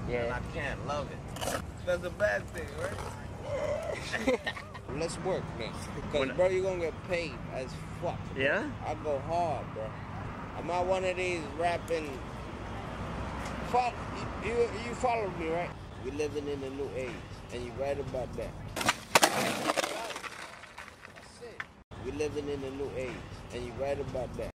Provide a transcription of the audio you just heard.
Yeah. And I can't love it. That's a bad thing, right? Let's work, man. Because, bro, you're going to get paid as fuck. Bro. Yeah? I go hard, bro. I'm not one of these rapping... You follow me, right? We're living in a new age, and you're right about that. That's it. We're living in a new age, and you're right about that.